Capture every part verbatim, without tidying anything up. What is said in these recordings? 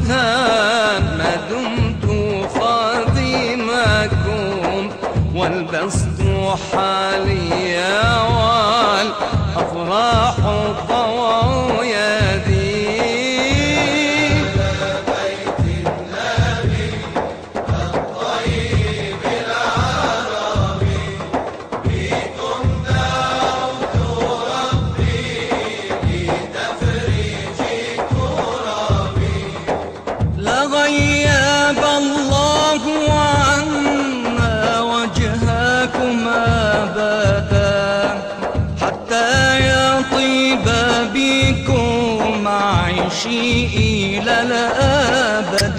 الأوثان ما دمت خادمكم، والبسط حاليا والأفراح طوى يدي. غيب الله عنا وجهكم أبدا، حتى يطيب بكم عيشي إلى الأبد.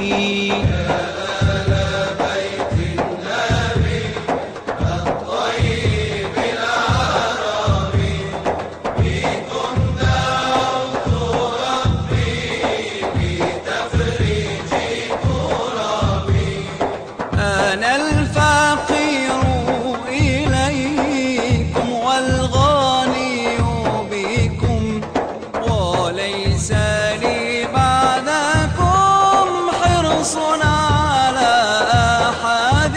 أنا الفقير إليكم والغني بكم، وليس لي بعدكم حرص على أحد.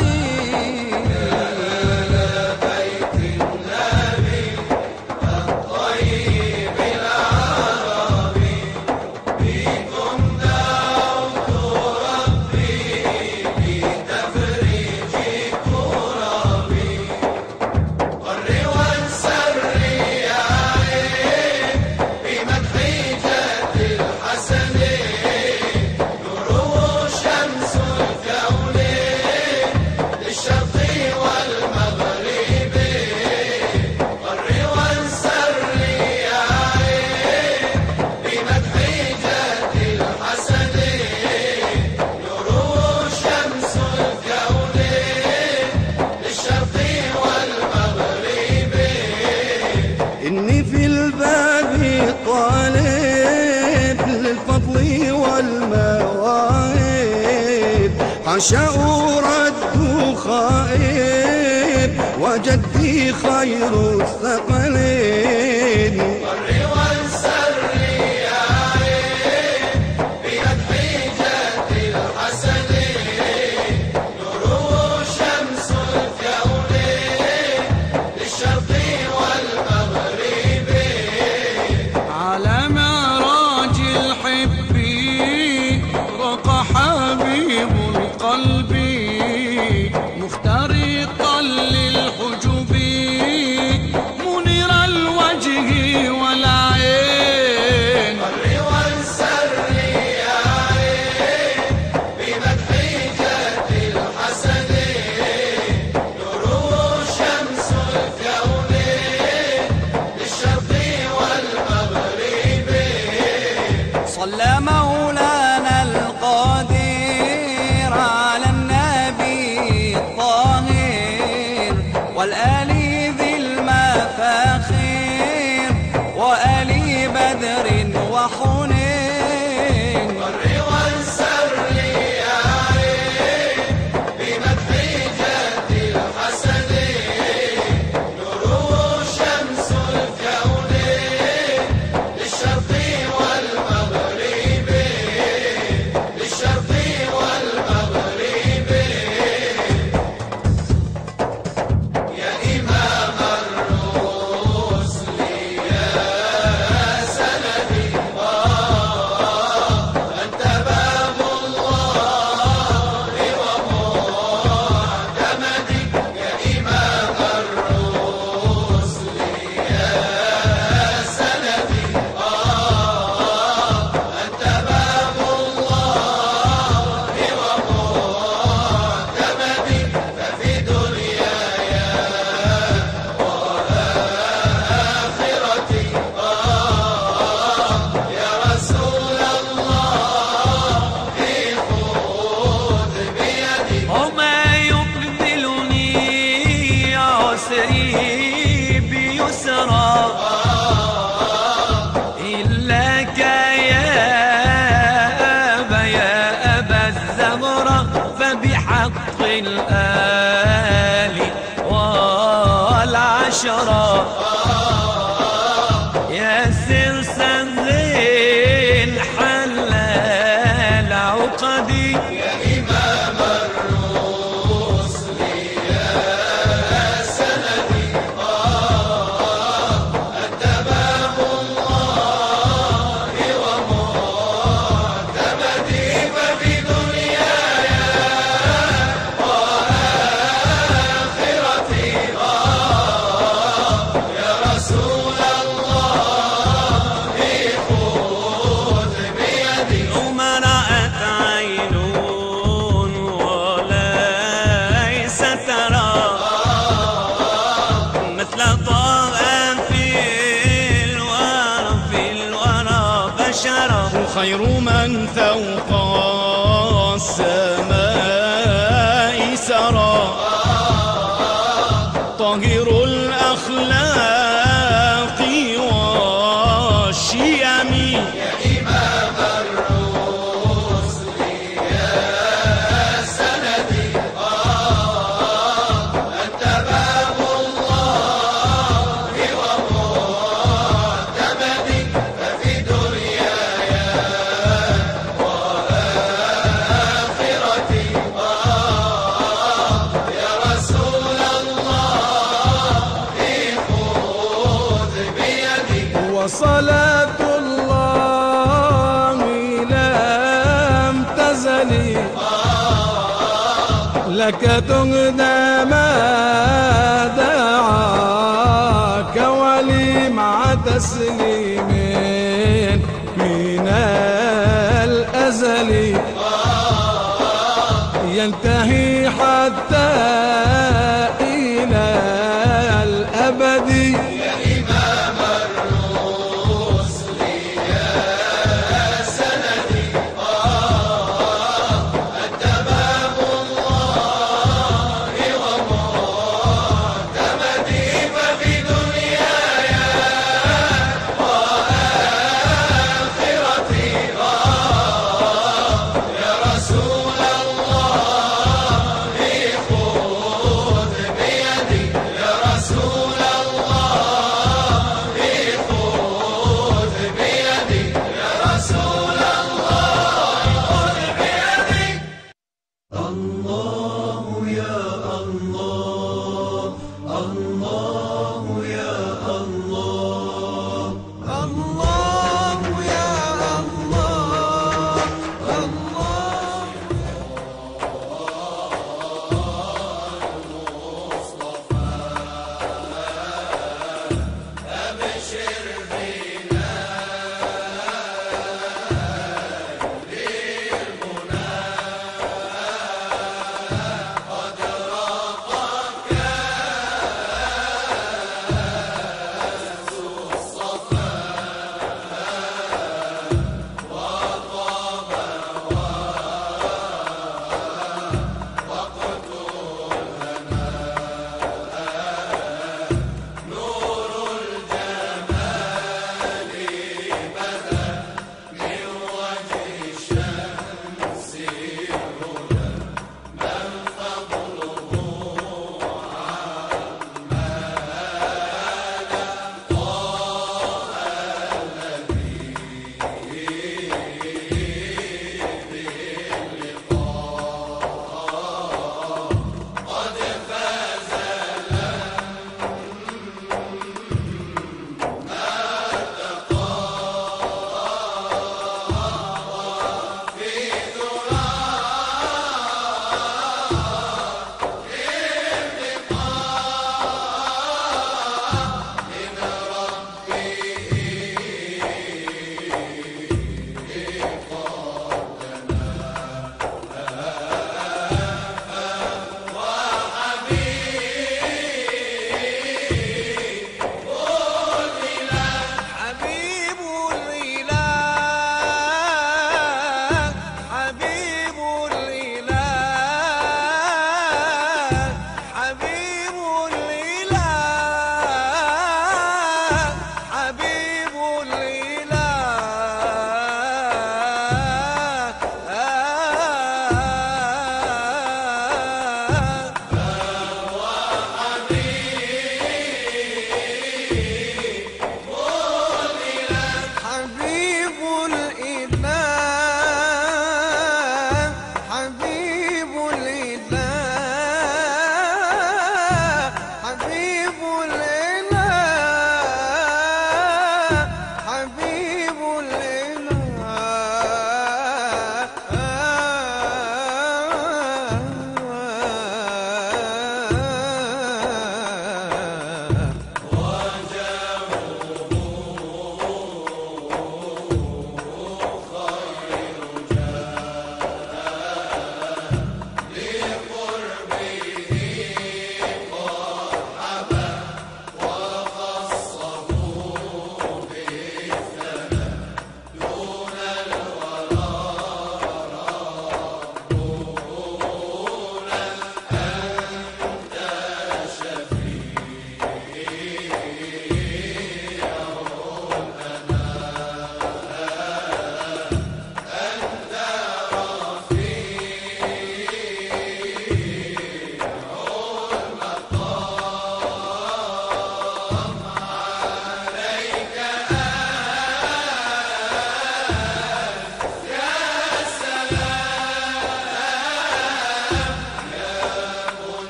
بيت النبي الطيب العربي، بكم دعوت ربي بتفريج كربي. ضر والسر يعين بمدح جد الحسن، نوره شمس الكون للشرق والمغرب. ضر والسر يعين بمدح جد الحسن، نوره شمس الكون للشرق والمغرب. إني في الباب طالب للفضل والمواهب، حاشا أرد خائب وجدي خير الثقلين. ضر والسر يعين بمدح جد الحسن، نوره شمس الكون للشرق والمغرب. على معراج الحب رقى حبيب القلب، مخترقا للحجب منير الوجه والعين. ضر والسر يعين بمدح جد الحسن، نوره شمس الكون للشرق والمغرب. صلى مولانا القدير على النبي الطاهر والآل ذي المفاخر وآل بدر وحنين. ضر والسر يعين بمدح جد الحسن، نوره شمس الكون للشرق والمغرب. للشرق والمغرب. يا إمام الرسل يا سندي، أنت باب الله ومعتمدي. يا إمام الرسل يا سندي، أنت باب الله ومعتمدي. ففي دنياي وآخرتي يا رسول الله خذ بيدي. وما يبدلني عسري بيسرى إلاك يا أبا يا أبا الزهرة، فبحق الآل والعشرة يا سر سر الحلال خير من فوق السماء سرى طاهر الأخلاق والشيم يا إمام الرسل يا سندي أنت باب الله ومعتمدي ففي دنياي وآخرتي يا رسول الله خذ بيدي وصلاة الله لم تزلي لك تهدى ما دعاك ولي مع تسليم من الأزل ينتهي حتى إلى الأبد يا إمام الرسل يا سندي أنت باب الله ومعتمدي ففي دنياي وآخرتي يا رسول الله خذ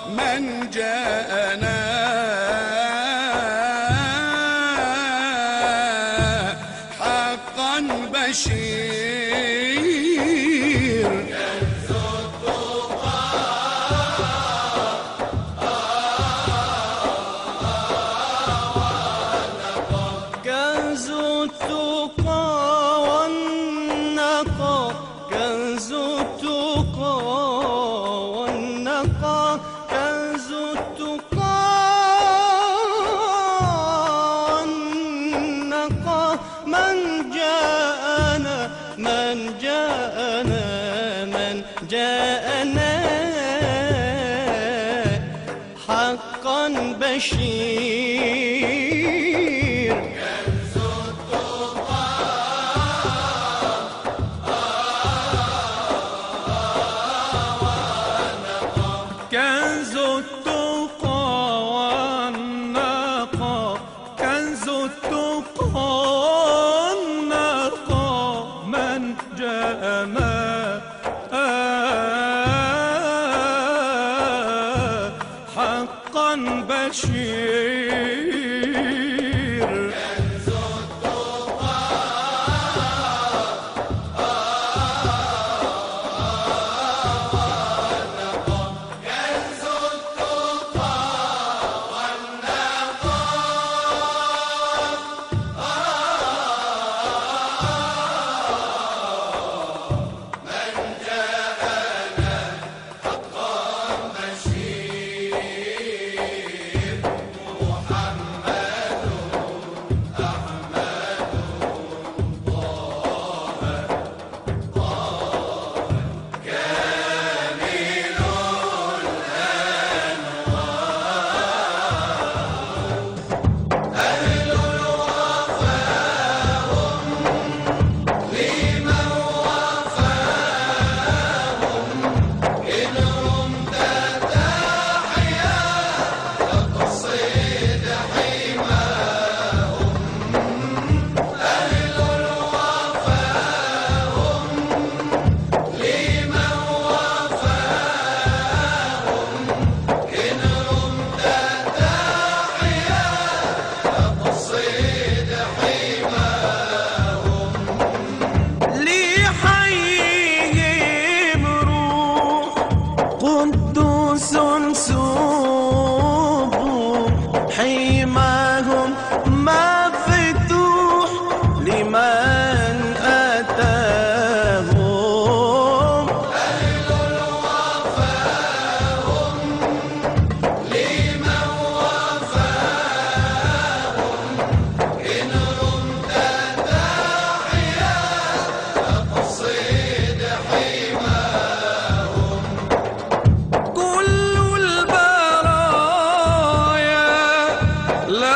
من جاءنا حقا بشير. كنز التقى كنز التقى والنقى كنز التقى والنقى كنز التقى والنقى من جاءنا من جاءنا من جاءنا حقا بشير. كنز التقى كنز التقى والنقى كنز التقى والنقى من جاءنا حقا بشير. كنز التقى كنز التقى والنقى من جاءنا حقا بشير. محمد أحمد طه طه كامل الأنوار. أهل الوفاء هم لمن وفاهم. إن رمت تحيا تقصد حماهم. أهل الوفاء هم لمن وفاهم. إن رمت تحيا تقصد حماهم. لحيهم روح قدوس سوبوا حماهم مفتوح لمن أتاهم. أهل الوفاء هم لمن وفاهم. إن رمت تحيا تقصد حماهم. كل البرايا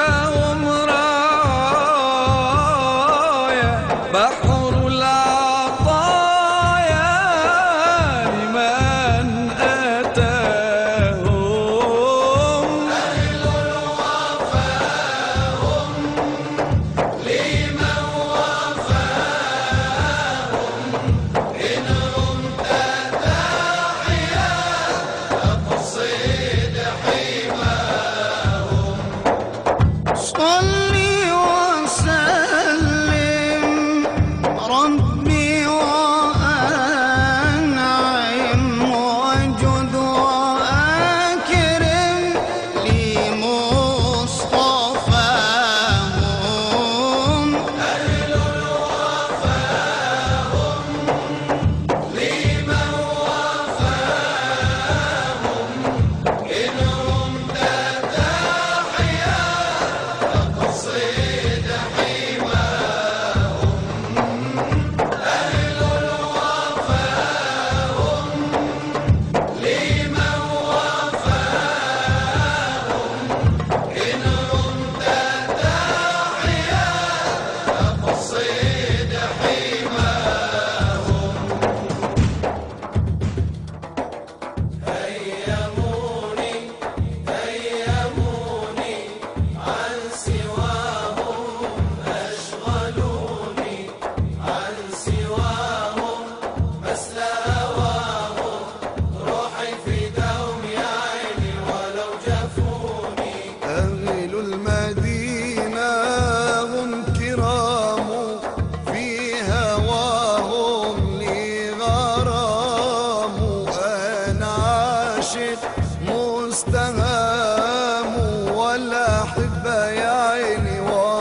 استهاموا والأحبة يا عيني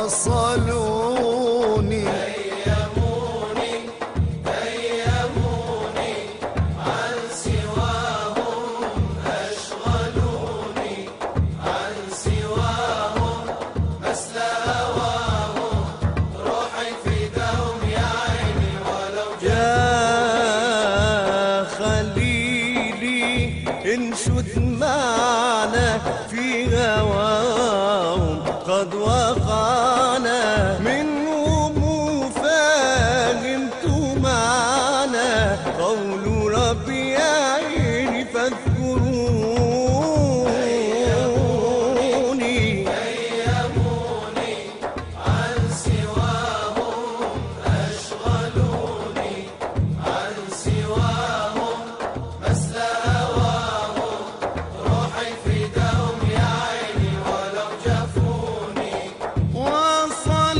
وصلوني أيموني أيموني عن سواهم أشغلوني عن سواهم مثل هواهم روحي فداهم يا عيني ولو يا خليلي انشد معنا في هواهم قد وقعنا منهم فهمت معنا قول ربي يا عيني فاذكروني أيموني عن سواهم أشغلوني عن سواهم مثل هواهم روحي فداهم يا عيني ولو جفوني وصل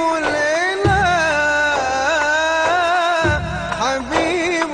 الإله حبيب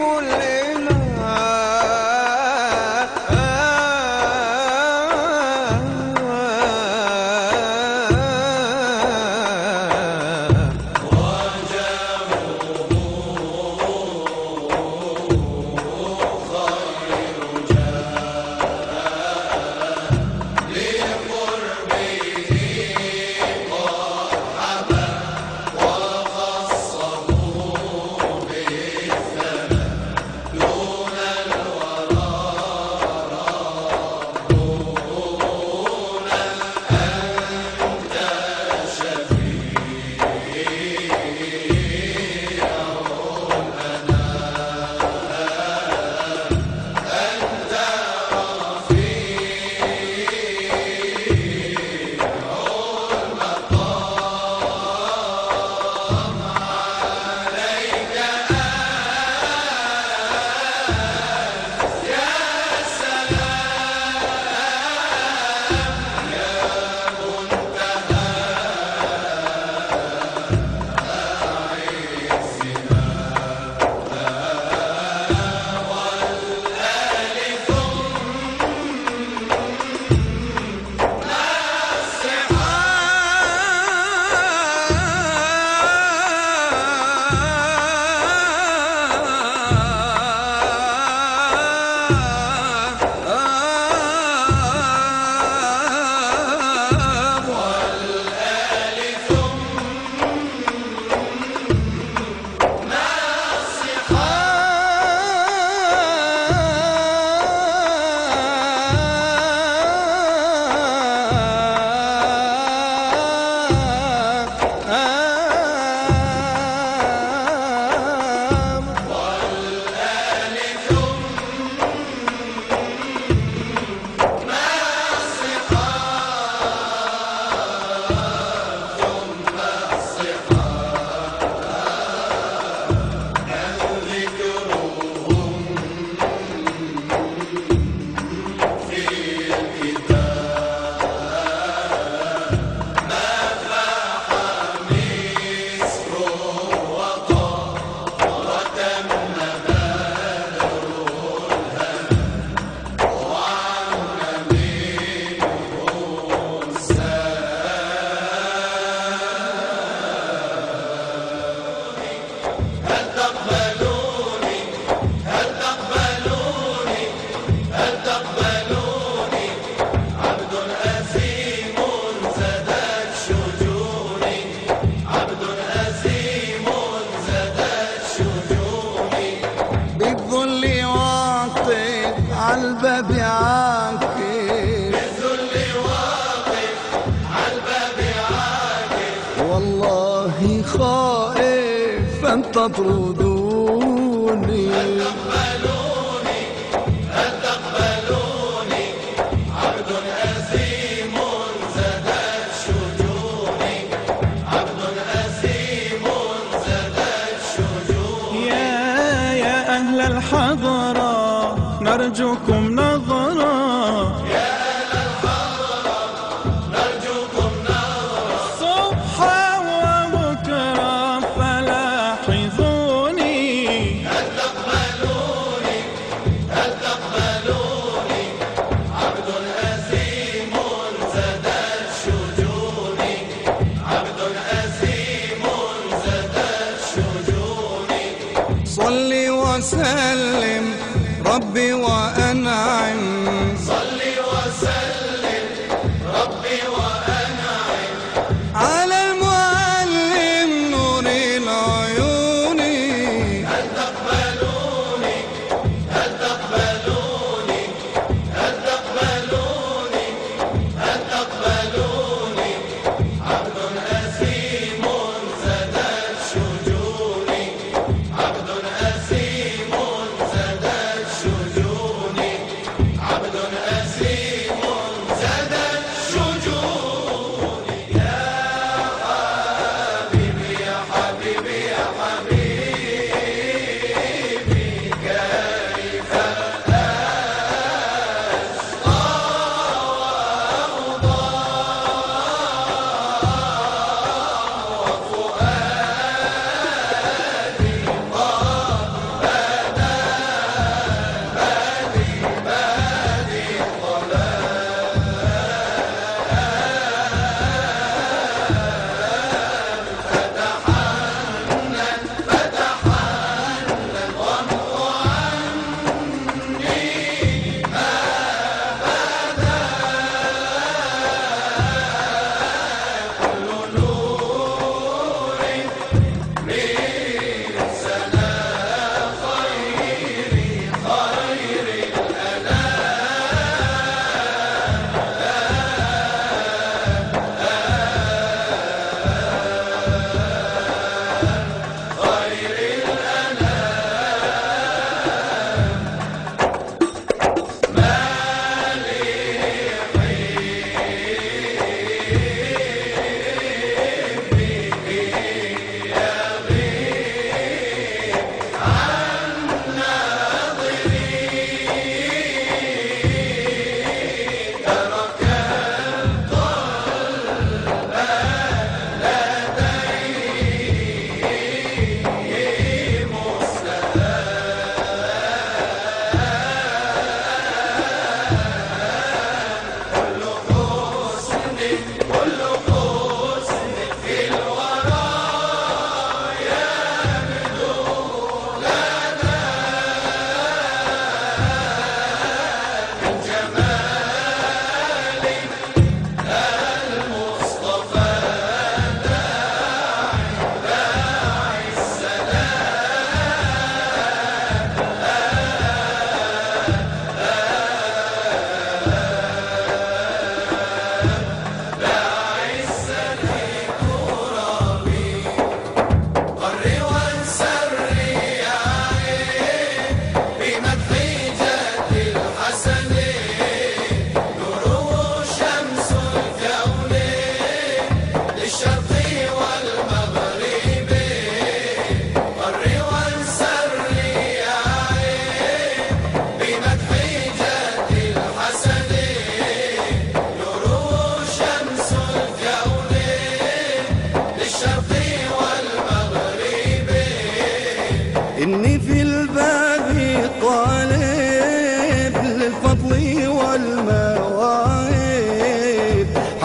عالباب عاكف بالذل واقف عالباب عاكف والله خائف أن تطردوني هل تقبلوني هل تقبلوني عبد أثيم زادت شجوني عبد أثيم زادت شجوني يا يا أهل الحضرة نرجوكم نظرة يا أهل الحضرة نرجوكم نظرة صبحا وبكرا فلاحظوني هل تقبلوني هل تقبلوني عبد أثيم زادت شجوني عبد أثيم زادت شجوني صل وسلم ربي وأنعم صل وسلم ربي وأنعم على المعلم نور العيون هل تقبلوني هل تقبلوني هل تقبلوني هل تقبلوني عبد أثيم زادت شجوني عبد أثيم زادت شجوني عبد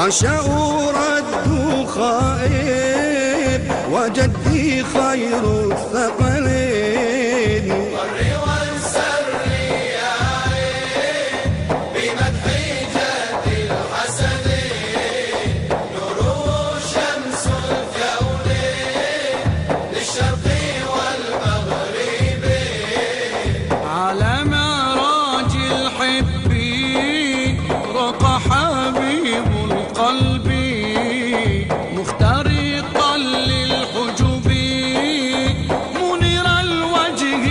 عشاء رد خائب وجدي خير الثقلين. ضر وانسر يا عين بمدح جد الحسنين، نور شمس الكونين للشرق والمغرب. على معراج الحبين رقى حبيب القلب مخترقا للحجب منير الوجه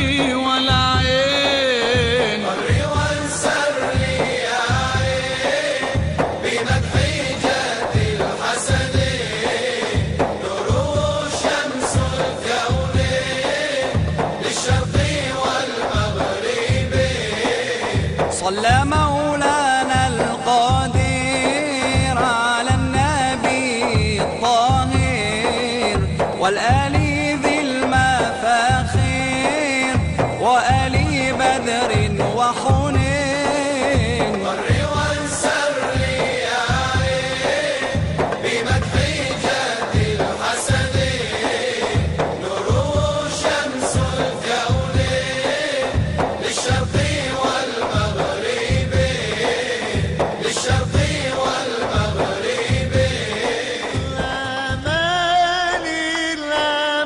والعين. ضر وانسر يا عين بمدح جد الحسنين، نور شمس الكونين للشرق والمغرب. صلى مولانا القدير على النبي الطاهر والآل ذي المفاخير وآل بدر وحنين. ضر وانسر يا عين بمدح جد الحسنين، نور شمس الكونين للشرق والمغرب. للشرق والمغرب. الأمان الأمان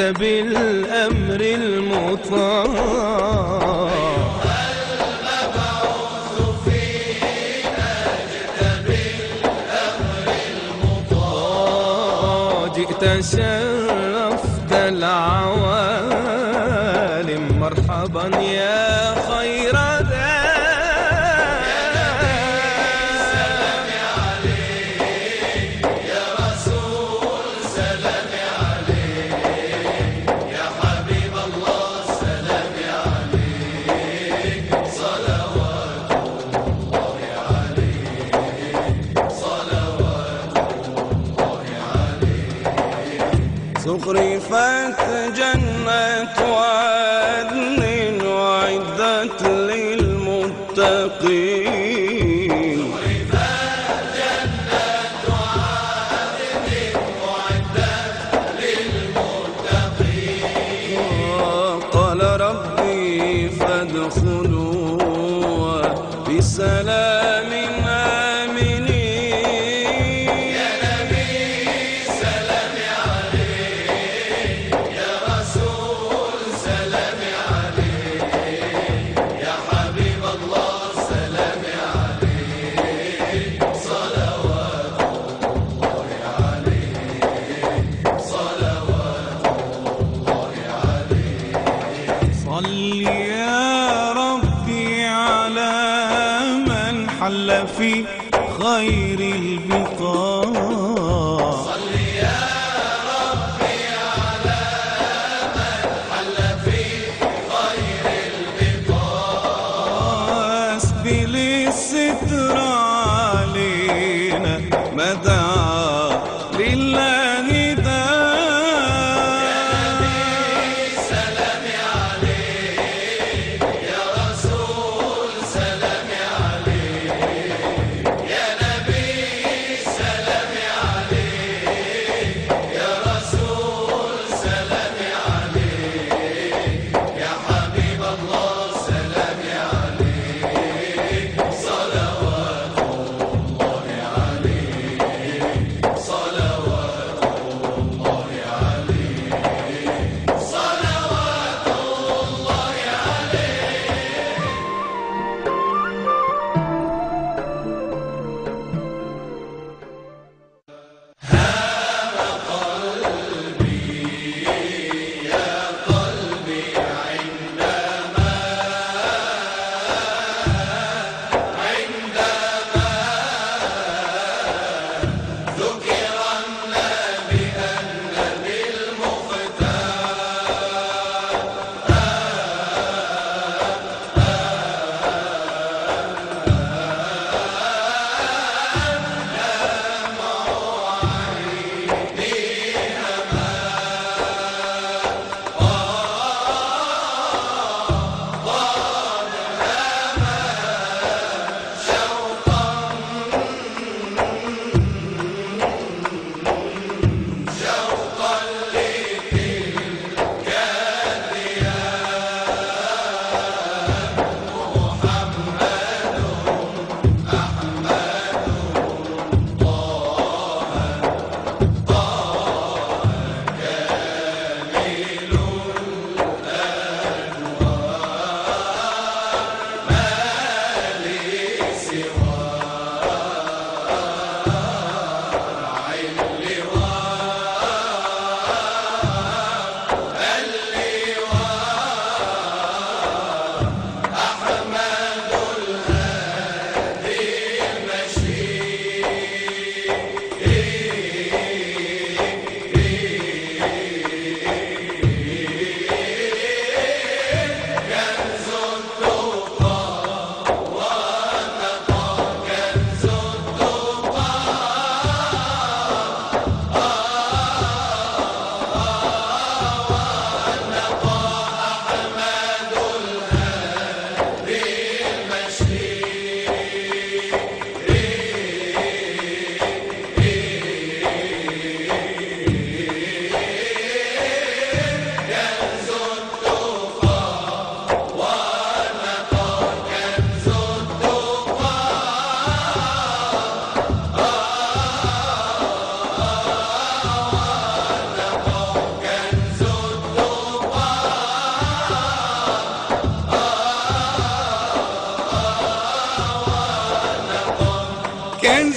بالأمر المطاع. المبعوث فينا جئت بالأمر المطاع. جئت شرفت العوالم مرحبا يا خير زخرفت جنة عدن وعدت للمتقين. زخرفت جنة عدن وعدت للمتقين. قال ربي فادخلوا بسلام آمنين. يا نبي سلام عليك، يا رسول سلام عليك، يا حبيب الله سلام عليك. صلوات الله عليك، صلوات الله عليك. صل يا ربي على من حل في خير البقاع. صل يا ربي على من حل في خير البقاع. اسبل الستر علينا ما دعا لله داع. سلام عليك، يا رسول سلام عليك، يا نبي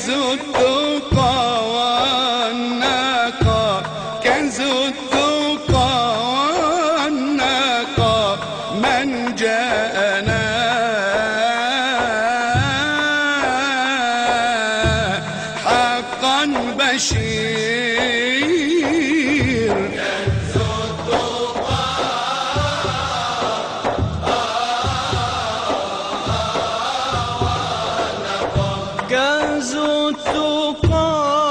كنز التقى والنقى كنز التقى والنقى من جاءنا حقا بشير كنز التقى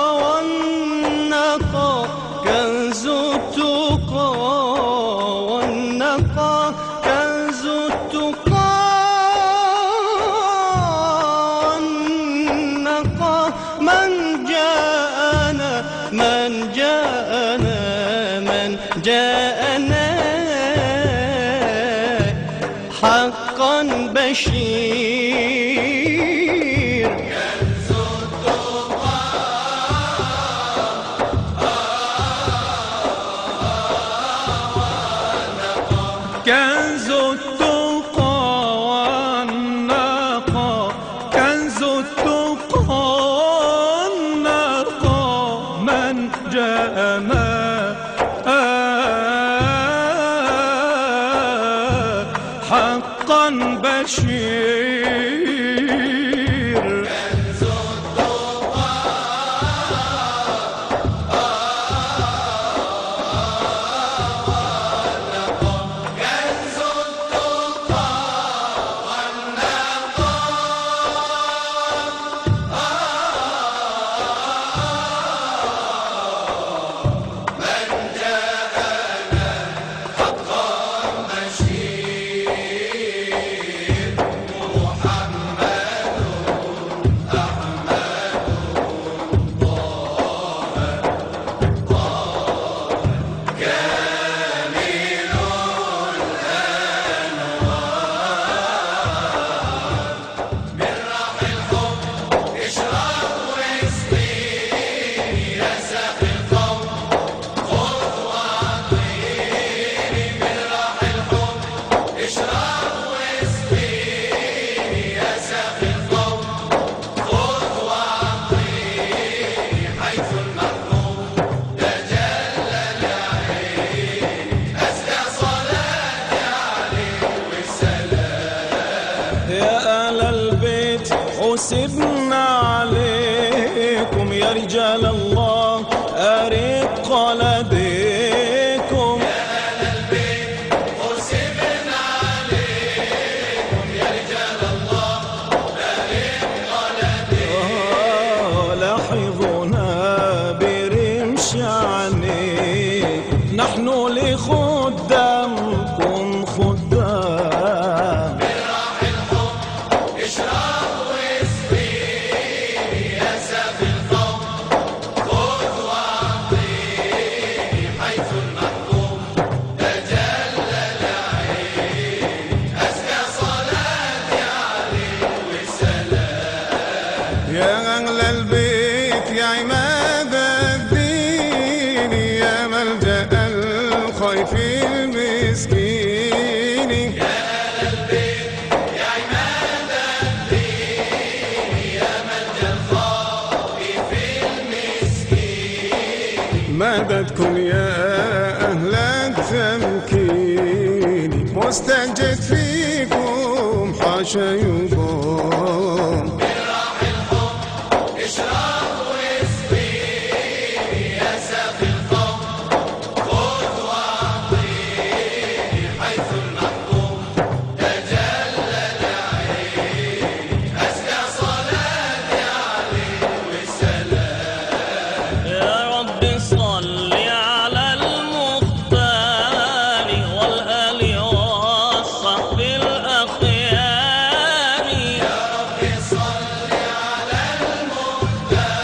والنقى كنز التقى والنقى كنز التقى والنقى من جاءنا من جاءنا من جاءنا حقا بشير كنز التقى والنقى كنز التقى والنقى من جاءنا حقا بشير حسبنا عليكم يا رجال الله أرق لديكم يا أهل البيت حسبنا عليكم يا رجال الله أرق لديكم لاحظونا برمش عنيكم نحن لخدامكم خدام بالراح الحب اشرب واسقيني يا سافي القوم خذ واعطيني حيث المحكوم تجلى العين أزكى صلاتي عليه والسلام يا أهل البيت يا عماد الدين يا ملجأ الخائف المسكين يا أهل البيت يا عماد الدين يا ملجأ الخائف المسكين مددكم يا أهل التمكين مستجد فيكم حاشا يبون بالراح الحب اشرب واسقيني يا سافي القوم خذ واعطيني حيث المحكوم تجلى العين أزكى صلاتي عليه والسلام يا رب صل على المختار والآل والصحب الأخيار يا رب صل على المختار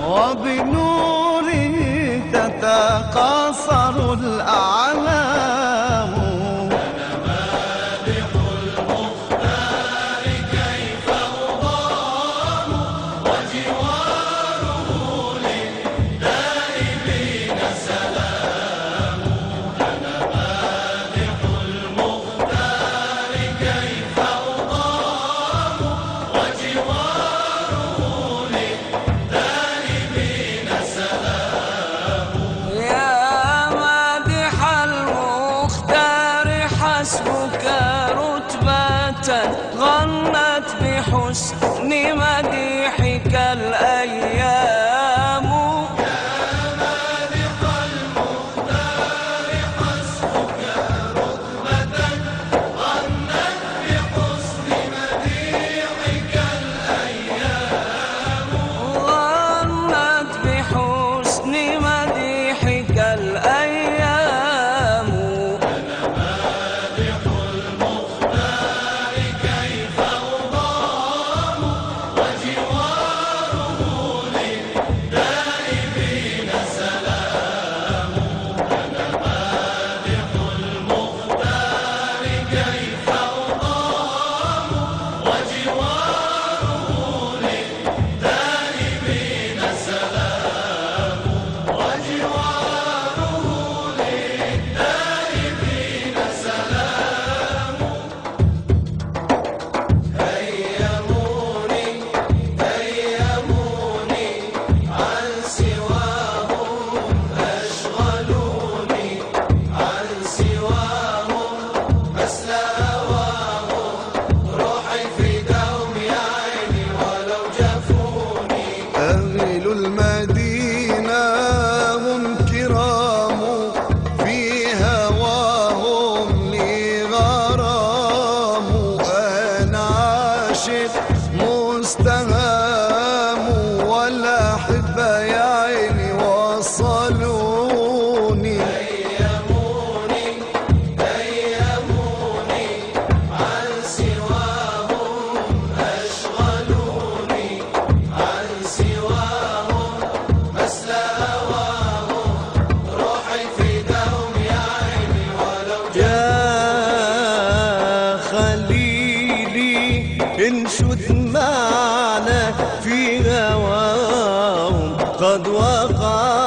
وبنوره تتقاصر الأعلام. أنا مادح المختار كيف أضام وجواره للدائمين سلام. أنا مادح المختار كيف أضام وجواره للدائمين سلام. يا مادح المختار حسبك رتبة غنت بحسن مديحك الأيام. مادح المختار حسبك رتبة غنت بحسن مديحك الأيام. غنت بحسن مديحك الأيام. أنا مادح المختار كيف أضام وجواره للدائمين سلام. أنا مادح المختار كيف أضام وجواره للدائمين سلام. وجواره للدائمين سلام. هيموني هيموني عن سواهم أشغلوني عن سواهم مثل هواهم روحي فداهم يا عيني ولو جفوني. أهل المدينة هم كرام في هواهم لي غرام. أنا عاشق مستهام والأحبة يا عيني وصلوني. هيموني هيموني عن سواهم أشغلوني عن سواهم مثل هواهم روحي فداهم يا عيني ولو يا خليلي انشد معنا في هواهم قد وقع